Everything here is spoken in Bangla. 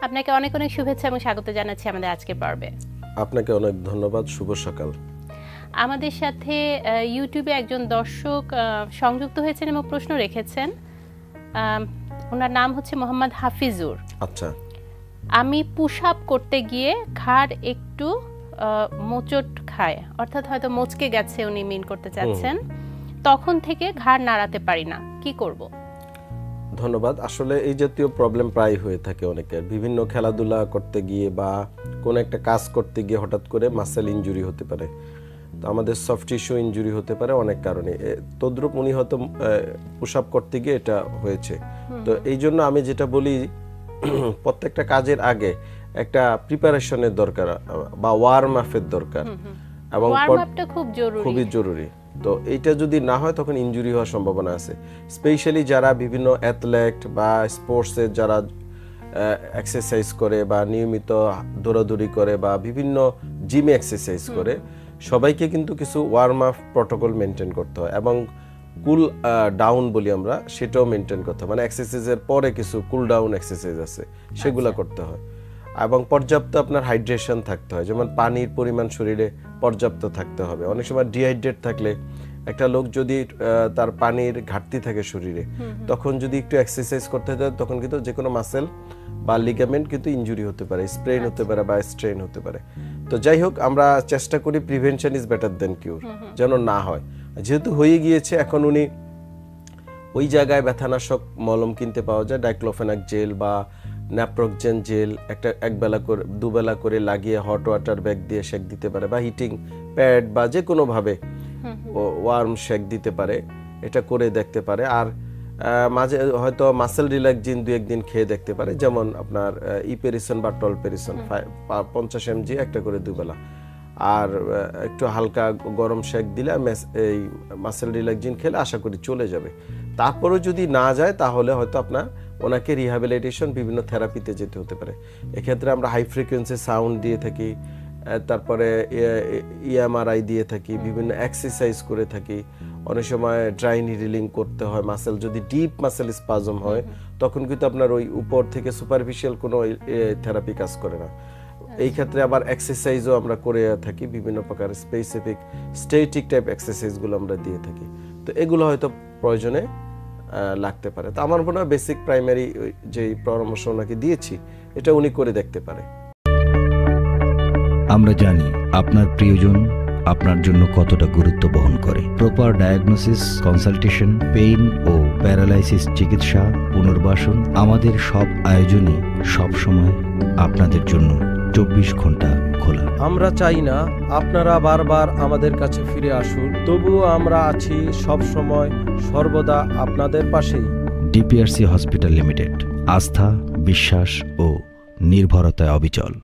আপনাকে অনেক অনেক শুভেচ্ছা এবং স্বাগত জানাচ্ছি আমাদের আজকের পর্বে। আপনাকে অনেক ধন্যবাদ, শুভ সকাল। আমাদের সাথে ইউটিউবে একজন দর্শক সংযুক্ত হয়েছেন এবং প্রশ্ন রেখেছেন। ওনার নাম হচ্ছে মোহাম্মদ হাফিজুর। আচ্ছা। আমি পুশ আপ করতে গিয়ে ঘাড় একটু মোচট খায়, অর্থাৎ হয়তো মোচকে গেছে উনি মিন করতে চাচ্ছেন, তখন থেকে ঘাড় নাড়াতে পারি না, কি করব? ধন্যবাদ। আসলে এই জাতীয় প্রবলেম প্রায় হয়ে থাকে অনেকের, বিভিন্ন খেলাধুলা করতে গিয়ে বা কোনো একটা কাজ করতে গিয়ে হঠাৎ করে মাসেল ইনজুরি হতে পারে, তো আমাদের সফট টিস্যু ইনজুরি হতে পারে অনেক কারণে। তদ্রুপ উনি হয়তো পুশ আপ করতে গিয়ে এটা হয়েছে। তো এই জন্য আমি যেটা বলি, প্রত্যেকটা কাজের আগে একটা প্রিপারেশনের দরকার বা ওয়ার্ম আপের দরকার, এবং খুবই জরুরি। তো এইটা যদি না হয় তখন ইনজুরি হওয়ার সম্ভাবনা আছে। স্পেশালি যারা বিভিন্ন অ্যাথলেট বা স্পোর্টসের যারা এক্সারসাইজ করে বা নিয়মিত দৌড়াদৌড়ি করে বা বিভিন্ন জিমে এক্সারসাইজ করে, সবাইকে কিন্তু কিছু ওয়ার্ম আপ প্রটোকল মেনটেন করতে হয়, এবং কুল ডাউন বলি আমরা, সেটাও মেনটেন করতে হয়। মানে এক্সারসাইজের পরে কিছু কুল ডাউন এক্সারসাইজ আছে, সেগুলো করতে হয়। এবং পর্যাপ্ত আপনার হাইড্রেশন থাকতে হয়, যেমন পানির পরিমাণ শরীরে পর্যাপ্ত থাকতে হবে। অনেক সময় ডিহাইড্রেট থাকলে একটা লোক যদি তার পানির ঘাটতি থাকে শরীরে, তখন যদি একটু এক্সারসাইজ করতে হয় তখন কিন্তু যে কোনো মাসেল বা লিগামেন্ট কিন্তু ইনজুরি হতে পারে, স্প্রেন হতে পারে বা স্ট্রেন হতে পারে। তো যাই হোক, আমরা চেষ্টা করি prevention is better than cure, যেন না হয়। যেহেতু হয়ে গিয়েছে, এখন উনি ওই জায়গায় ব্যথানাশক মলম কিনতে পাওয়া যায়, ডাইক্লোফেনাক জেল বা ন্যাপ্রোকজেন জেল, একটা একবেলা করে দুবেলা করে লাগিয়ে হট ওয়াটার ব্যাগ দিয়ে শেক দিতে পারে, বা হিটিং প্যাড বা যে কোনোভাবে ওয়ার্ম শেক দিতে পারে, এটা করে দেখতে পারে। আর মাঝে হয়তো মাসেল রিল্যাক্সিন 2-1 দিন খেয়ে দেখতে পারে, যেমন আপনার ইপেরিসন বা টলপেরিসন 50 mg একটা করে দুবেলা, আর একটু হালকা গরম শেক দিলে এই মাসেল রিল্যাক্সিন খেলে আশা করি চলে যাবে। তারপরেও যদি না যায় তাহলে হয়তো আপনার ওনাকে রিহ্যাবিলিটেশন বিভিন্ন থেরাপিতে যেতে হতে পারে। এক্ষেত্রে আমরা হাই ফ্রিকোয়েন্সি সাউন্ড দিয়ে থাকি, তারপরে EMRI দিয়ে থাকি, বিভিন্ন এক্সারসাইজ করে থাকি। অনেক সময় ড্রাই নিডলিং করতে হয়। মাসেল যদি ডিপ মাসেল স্পাজম হয় তখন কিন্তু আপনার ওই উপর থেকে সুপারফিশিয়াল কোনো থেরাপি কাজ করে না। এই ক্ষেত্রে আবার এক্সারসাইজও আমরা করে থাকি, বিভিন্ন প্রকার স্পেসিফিক স্ট্যাটিক টাইপ এক্সারসাইজগুলো আমরা দিয়ে থাকি। তো এগুলো হয়তো প্রয়োজনে লাগতে পারে। তো আমার মনে হয় বেসিক প্রাইমারি যে পরামর্শ ওনাকে দিয়েছি, এটা উনি করে দেখতে পারে। আমরা জানি আপনার প্রিয়জন আপনার জন্য কতটা গুরুত্ব বহন করে। প্রপার ডায়াগনোসিস, কনসালটেশন, পেইন ও প্যারালাইসিস চিকিৎসা, পুনর্বাসন, আমাদের সব আয়োজনই সবসময় আপনাদের জন্য 24 ঘন্টা খোলা। আমরা চাই না আপনারা বারবার আমাদের কাছে ফিরে আসুন, তবুও আমরা আছি সব সময় সর্বদা আপনাদের পাশেই। ডিপিআরসি হসপিটাল লিমিটেড, আস্থা, বিশ্বাস ও নির্ভরতায় অবিচল।